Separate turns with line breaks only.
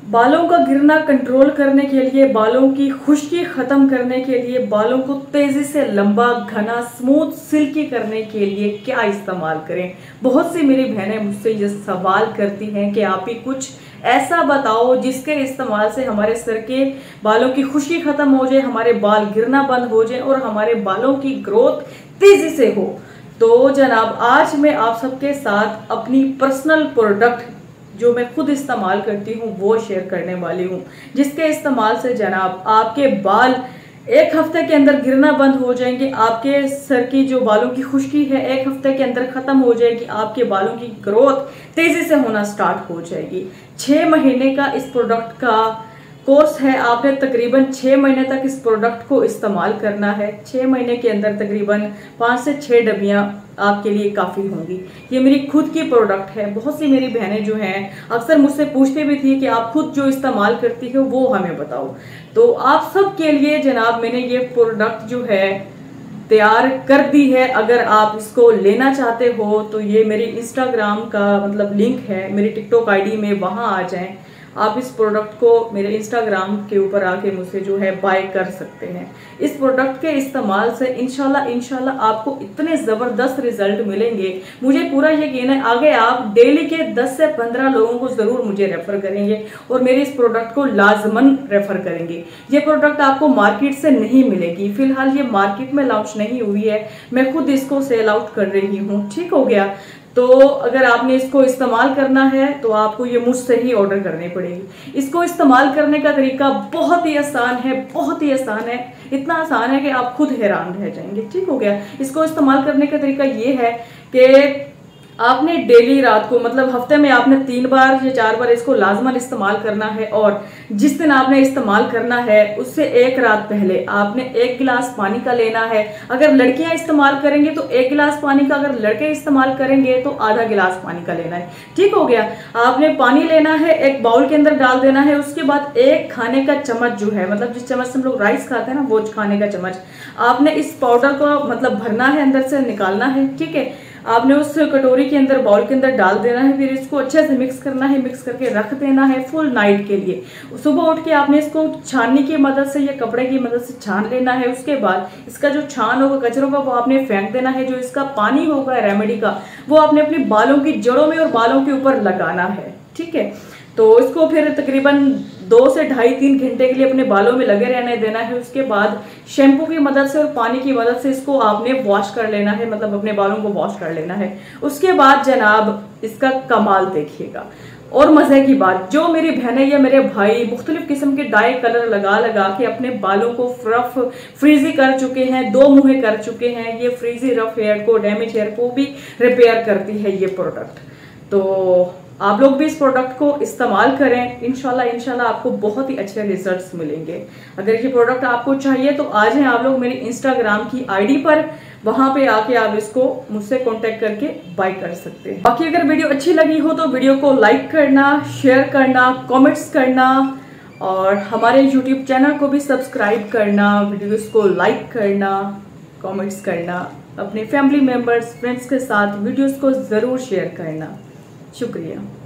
बालों का गिरना कंट्रोल करने के लिए, बालों की खुश्की ख़त्म करने के लिए, बालों को तेज़ी से लंबा, घना, स्मूथ, सिल्की करने के लिए क्या इस्तेमाल करें। बहुत सी मेरी बहनें मुझसे ये सवाल करती हैं कि आप ही कुछ ऐसा बताओ जिसके इस्तेमाल से हमारे सर के बालों की खुश्की ख़त्म हो जाए, हमारे बाल गिरना बंद हो जाए और हमारे बालों की ग्रोथ तेज़ी से हो। तो जनाब, आज मैं आप सबके साथ अपनी पर्सनल प्रोडक्ट जो मैं खुद इस्तेमाल करती हूँ वो शेयर करने वाली हूँ, जिसके इस्तेमाल से जनाब आपके बाल एक हफ्ते के अंदर गिरना बंद हो जाएंगे। आपके सर की जो बालों की खुश्की है एक हफ्ते के अंदर ख़त्म हो जाएगी। आपके बालों की ग्रोथ तेज़ी से होना स्टार्ट हो जाएगी। 6 महीने का इस प्रोडक्ट का कोर्स है। आपने तकरीबन 6 महीने तक इस प्रोडक्ट को इस्तेमाल करना है। 6 महीने के अंदर तकरीबन 5 से 6 डब्बियाँ आपके लिए काफ़ी होंगी। ये मेरी खुद की प्रोडक्ट है। बहुत सी मेरी बहनें जो हैं अक्सर मुझसे पूछते भी थी कि आप खुद जो इस्तेमाल करती हो वो हमें बताओ। तो आप सब के लिए जनाब मैंने ये प्रोडक्ट जो है तैयार कर दी है। अगर आप इसको लेना चाहते हो तो ये मेरी इंस्टाग्राम का मतलब लिंक है, मेरी टिकटॉक आईडी में, वहाँ आ जाएं। आप इस प्रोडक्ट को मेरे इंस्टाग्राम के ऊपर आके मुझसे जो है बाय कर सकते हैं। इस प्रोडक्ट के इस्तेमाल से इंशाल्लाह आपको इतने ज़बरदस्त रिजल्ट मिलेंगे, मुझे पूरा यकीन है। आगे आप डेली के 10 से 15 लोगों को ज़रूर मुझे रेफ़र करेंगे और मेरे इस प्रोडक्ट को लाजमन रेफ़र करेंगे। ये प्रोडक्ट आपको मार्केट से नहीं मिलेगी, फ़िलहाल ये मार्केट में लॉन्च नहीं हुई है, मैं खुद इसको सेल आउट कर रही हूँ। ठीक हो गया। तो अगर आपने इसको इस्तेमाल करना है तो आपको ये मुझसे ही ऑर्डर करनी पड़ेगी। इसको इस्तेमाल करने का तरीका बहुत ही आसान है, बहुत ही आसान है। इतना आसान है कि आप खुद हैरान रह जाएंगे। ठीक हो गया। इसको इस्तेमाल करने का तरीका ये है कि आपने डेली रात को मतलब हफ्ते में आपने 3 बार या 4 बार इसको लाजमन इस्तेमाल करना है और जिस दिन आपने इस्तेमाल करना है उससे 1 रात पहले आपने 1 गिलास पानी का लेना है। अगर लड़कियां इस्तेमाल करेंगे तो 1 गिलास पानी का, अगर लड़के इस्तेमाल करेंगे तो आधा गिलास पानी का लेना है। ठीक हो गया। आपने पानी लेना है, एक बाउल के अंदर डाल देना है। उसके बाद 1 खाने का चम्मच जो है, मतलब जिस चम्मच से हम लोग राइस खाते हैं ना, वो खाने का चम्मच आपने इस पाउडर को मतलब भरना है, अंदर से निकालना है। ठीक है। आपने उस कटोरी के अंदर, बाउल के अंदर डाल देना है। फिर इसको अच्छे से मिक्स करना है, मिक्स करके रख देना है फुल नाइट के लिए। सुबह उठ के आपने इसको छाननी की मदद से या कपड़े की मदद से छान लेना है। उसके बाद इसका जो छान होगा, कचरों का, वो आपने फेंक देना है। जो इसका पानी होगा रेमेडी का, वो आपने अपने बालों की जड़ों में और बालों के ऊपर लगाना है। ठीक है। तो इसको फिर तकरीबन 2 से 2.5-3 घंटे के लिए अपने बालों में लगे रहने देना है। उसके बाद शैम्पू की मदद से और पानी की मदद से इसको आपने वॉश कर लेना है, मतलब अपने बालों को वॉश कर लेना है। उसके बाद जनाब इसका कमाल देखिएगा। और मज़े की बात, जो मेरी बहनें या मेरे भाई मुख्तलिफ किस्म के डाई कलर लगा लगा के अपने बालों को रफ फ्रीजी कर चुके हैं, 2 मुँहे कर चुके हैं, ये फ्रीजी रफ हेयर को, डैमेज हेयर को भी रिपेयर करती है ये प्रोडक्ट। तो आप लोग भी इस प्रोडक्ट को इस्तेमाल करें। इंशाल्लाह आपको बहुत ही अच्छे रिजल्ट्स मिलेंगे। अगर ये प्रोडक्ट आपको चाहिए तो आ जाएं आप लोग मेरी इंस्टाग्राम की आईडी पर, वहां पे आके आप इसको मुझसे कांटेक्ट करके बाय कर सकते हैं। बाकी अगर वीडियो अच्छी लगी हो तो वीडियो को लाइक करना, शेयर करना, कमेंट्स करना और हमारे यूट्यूब चैनल को भी सब्सक्राइब करना, वीडियोस को लाइक करना, कमेंट्स करना, अपने फैमिली मेम्बर्स, फ्रेंड्स के साथ वीडियोस को ज़रूर शेयर करना। शुक्रिया।